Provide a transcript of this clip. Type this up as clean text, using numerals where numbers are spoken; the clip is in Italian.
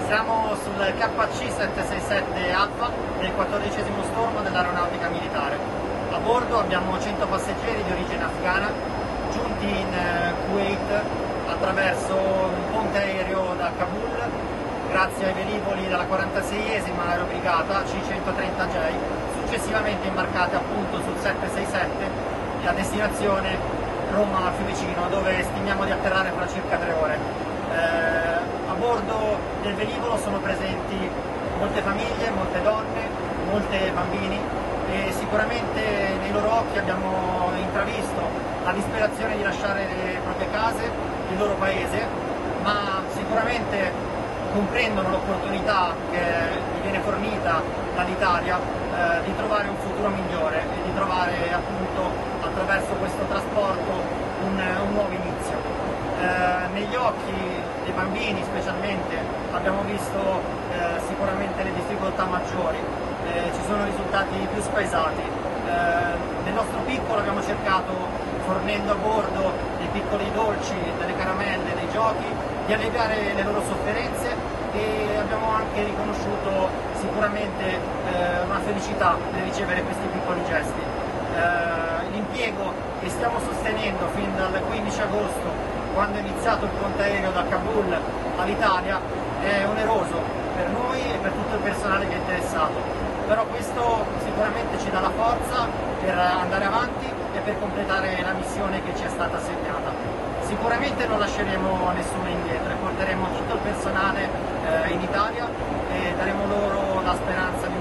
Siamo sul KC-767 Alpha del 14° stormo dell'aeronautica militare. A bordo abbiamo 100 passeggeri di origine afghana giunti in Kuwait attraverso un ponte aereo da Kabul grazie ai velivoli della 46esima Aerobrigata C-130J, successivamente imbarcate appunto sul 767 e a destinazione Roma Fiumicino, dove stimiamo di atterrare fra circa 3 ore. A bordo del velivolo sono presenti molte famiglie, molte donne, molti bambini e sicuramente nei loro occhi abbiamo intravisto la disperazione di lasciare le proprie case, il loro paese, ma sicuramente comprendono l'opportunità che gli viene fornita dall'Italia di trovare un futuro migliore e di trovare appunto attraverso questo trasporto un nuovo inizio. Negli occhi dei bambini specialmente abbiamo visto sicuramente le difficoltà maggiori, ci sono risultati più spaesati. Nel nostro piccolo abbiamo cercato, fornendo a bordo dei piccoli dolci, delle caramelle, dei giochi, di alleviare le loro sofferenze e abbiamo anche riconosciuto sicuramente una felicità nel ricevere questi piccoli gesti. L'impiego che stiamo sostenendo fin dal 15 agosto, quando è iniziato il ponte aereo da Kabul all'Italia, è oneroso per noi e per tutto il personale che è interessato, però questo sicuramente ci dà la forza per andare avanti e per completare la missione che ci è stata assegnata. Sicuramente non lasceremo nessuno indietro e porteremo tutto il personale in Italia e daremo loro la speranza di